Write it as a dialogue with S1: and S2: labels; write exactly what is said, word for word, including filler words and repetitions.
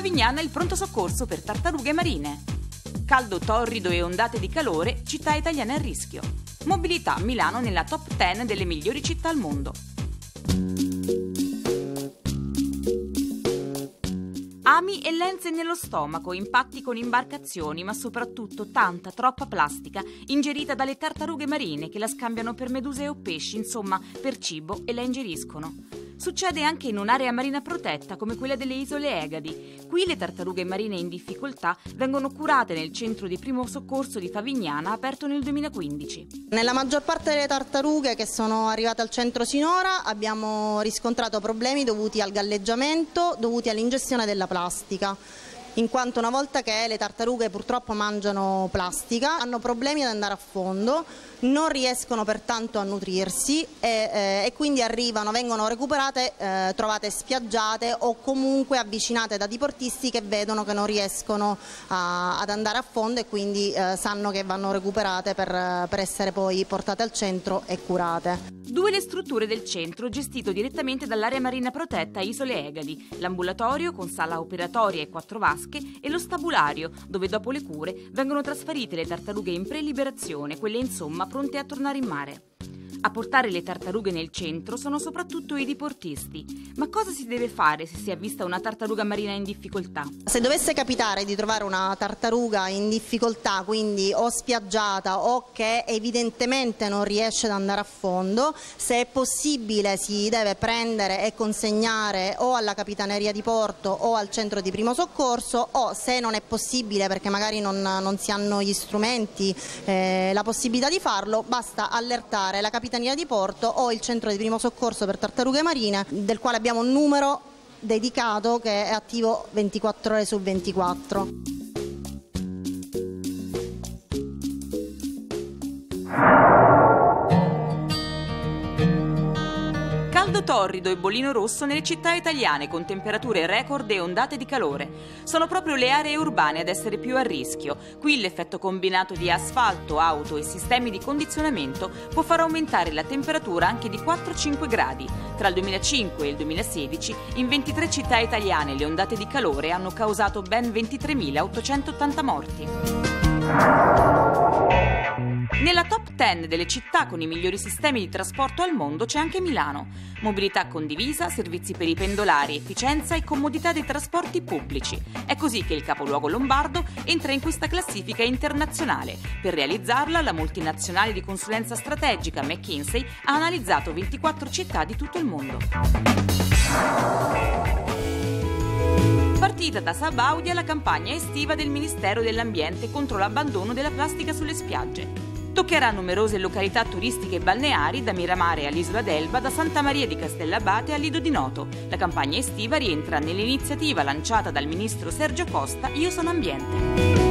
S1: Favignana il pronto soccorso per tartarughe marine. Caldo torrido e ondate di calore, città italiane a rischio. Mobilità Milano nella top dieci delle migliori città al mondo. Ami e lenze nello stomaco, impatti con imbarcazioni, ma soprattutto tanta, troppa plastica ingerita dalle tartarughe marine che la scambiano per meduse o pesci, insomma, per cibo e la ingeriscono. Succede anche in un'area marina protetta come quella delle isole Egadi. Qui le tartarughe marine in difficoltà vengono curate nel centro di primo soccorso di Favignana, aperto nel duemilaquindici.
S2: Nella maggior parte delle tartarughe che sono arrivate al centro sinora abbiamo riscontrato problemi dovuti al galleggiamento, dovuti all'ingestione della plastica. In quanto una volta che le tartarughe purtroppo mangiano plastica hanno problemi ad andare a fondo, non riescono pertanto a nutrirsi e, eh, e quindi arrivano, vengono recuperate, eh, trovate spiaggiate o comunque avvicinate da diportisti che vedono che non riescono a, ad andare a fondo e quindi eh, sanno che vanno recuperate per, per essere poi portate al centro e curate.
S1: Due le strutture del centro, gestito direttamente dall'area marina protetta Isole Egadi, l'ambulatorio con sala operatoria e quattro vasche e lo stabulario, dove dopo le cure vengono trasferite le tartarughe in preliberazione, quelle insomma pronte a tornare in mare. A portare le tartarughe nel centro sono soprattutto i diportisti. Ma cosa si deve fare se si è avvista una tartaruga marina in difficoltà?
S2: Se dovesse capitare di trovare una tartaruga in difficoltà, quindi o spiaggiata o che evidentemente non riesce ad andare a fondo, se è possibile si deve prendere e consegnare o alla Capitaneria di Porto o al centro di primo soccorso, o se non è possibile perché magari non, non si hanno gli strumenti, eh, la possibilità di farlo, basta allertare la Capitaneria di Porto o il centro di primo soccorso per tartarughe marine, del quale abbiamo un numero dedicato che è attivo ventiquattro ore su ventiquattro.
S1: Caldo torrido e bollino rosso nelle città italiane con temperature record e ondate di calore. Sono proprio le aree urbane ad essere più a rischio. Qui l'effetto combinato di asfalto, auto e sistemi di condizionamento può far aumentare la temperatura anche di quattro cinque gradi. Tra il duemilacinque e il duemilasedici in ventitré città italiane le ondate di calore hanno causato ben ventitremilaottocentottanta morti. Nella top dieci delle città con i migliori sistemi di trasporto al mondo c'è anche Milano. Mobilità condivisa, servizi per i pendolari, efficienza e comodità dei trasporti pubblici. È così che il capoluogo lombardo entra in questa classifica internazionale. Per realizzarla, la multinazionale di consulenza strategica McKinsey ha analizzato ventiquattro città di tutto il mondo. Partita da Sabaudia la campagna estiva del Ministero dell'Ambiente contro l'abbandono della plastica sulle spiagge. Toccherà numerose località turistiche e balneari, da Miramare all'Isola d'Elba, da Santa Maria di Castellabate a Lido di Noto. La campagna estiva rientra nell'iniziativa lanciata dal ministro Sergio Costa Io sono ambiente.